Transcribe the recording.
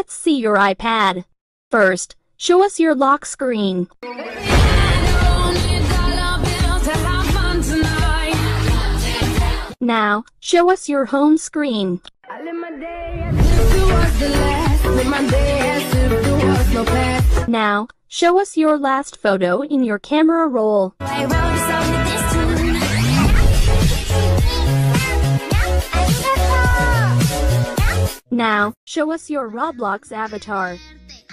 Let's see your iPad. First, show us your lock screen. Now, show us your home screen. Now, show us your last photo in your camera roll. Now, show us your Roblox avatar.